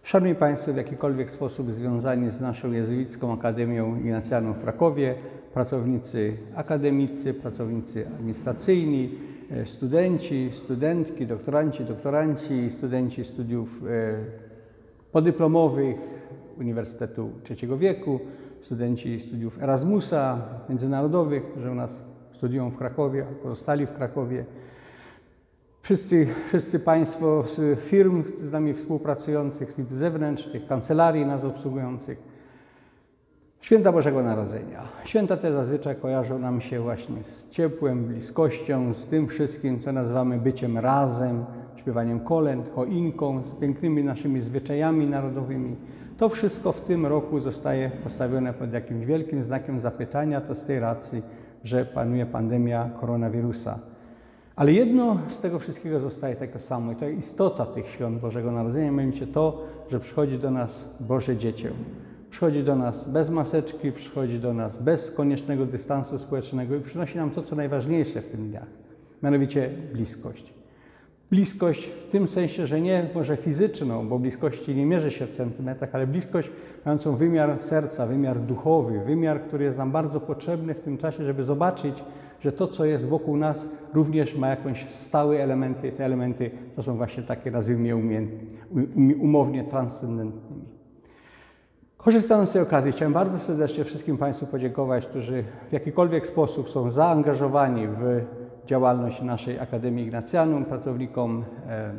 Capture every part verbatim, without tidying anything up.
Szanowni Państwo, w jakikolwiek sposób związani z naszą jezuicką Akademią Ignacjaną w Krakowie, pracownicy akademicy, pracownicy administracyjni, studenci, studentki, doktoranci, doktoranci, studenci studiów podyplomowych Uniwersytetu Trzeciego Wieku, studenci studiów Erasmusa międzynarodowych, którzy u nas studiują w Krakowie, pozostali w Krakowie. Wszyscy, wszyscy Państwo z firm z nami współpracujących, z firm zewnętrznych, kancelarii nas obsługujących. Święta Bożego Narodzenia. Święta te zazwyczaj kojarzą nam się właśnie z ciepłem, bliskością, z tym wszystkim, co nazywamy byciem razem, śpiewaniem kolęd, choinką, z pięknymi naszymi zwyczajami narodowymi. To wszystko w tym roku zostaje postawione pod jakimś wielkim znakiem zapytania, to z tej racji, że panuje pandemia koronawirusa. Ale jedno z tego wszystkiego zostaje takie samo i to jest istota tych świąt Bożego Narodzenia, mianowicie to, że przychodzi do nas Boże Dziecię. Przychodzi do nas bez maseczki, przychodzi do nas bez koniecznego dystansu społecznego i przynosi nam to, co najważniejsze w tych dniach, mianowicie bliskość. Bliskość w tym sensie, że nie może fizyczną, bo bliskości nie mierzy się w centymetrach, ale bliskość mającą wymiar serca, wymiar duchowy, wymiar, który jest nam bardzo potrzebny w tym czasie, żeby zobaczyć, że to, co jest wokół nas, również ma jakąś stałe elementy. Te elementy to są właśnie takie, nazwijmy je umownie, transcendentnymi. Korzystając z tej okazji, chciałem bardzo serdecznie wszystkim Państwu podziękować, którzy w jakikolwiek sposób są zaangażowani w działalność naszej Akademii Ignacjanum, pracownikom e,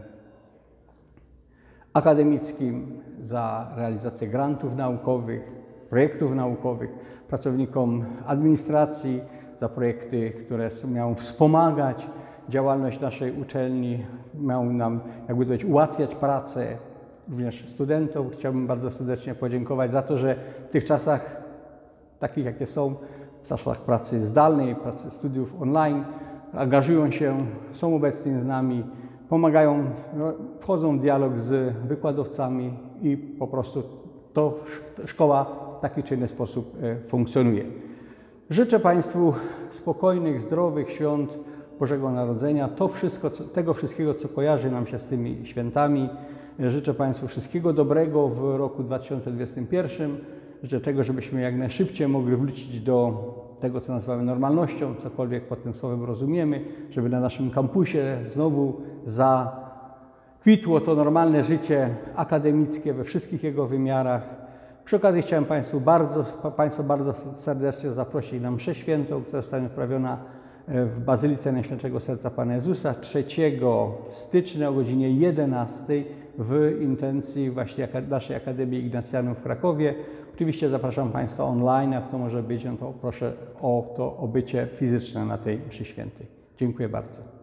akademickim za realizację grantów naukowych, projektów naukowych, pracownikom administracji za projekty, które mają wspomagać działalność naszej uczelni, mają nam, jakby to powiedzieć, ułatwiać pracę, również studentom. Chciałbym bardzo serdecznie podziękować za to, że w tych czasach, takich jakie są, w czasach pracy zdalnej, pracy studiów online, angażują się, są obecni z nami, pomagają, wchodzą w dialog z wykładowcami i po prostu to szkoła w taki czy inny sposób funkcjonuje. Życzę Państwu spokojnych, zdrowych świąt Bożego Narodzenia, to wszystko, tego wszystkiego, co kojarzy nam się z tymi świętami. Życzę Państwu wszystkiego dobrego w roku dwa tysiące dwudziestym pierwszym. Życzę tego, żebyśmy jak najszybciej mogli wrócić do tego, co nazywamy normalnością, cokolwiek pod tym słowem rozumiemy, żeby na naszym kampusie znowu zakwitło to normalne życie akademickie we wszystkich jego wymiarach. Przy okazji chciałem Państwu bardzo, Państwa bardzo serdecznie zaprosić na mszę świętą, która zostanie odprawiona w Bazylice Najświętszego Serca Pana Jezusa trzeciego stycznia o godzinie jedenastej w intencji właśnie naszej Akademii Ignacjanum w Krakowie. Oczywiście zapraszam Państwa online, jak to może być, no to proszę o to o bycie fizyczne na tej mszy świętej. Dziękuję bardzo.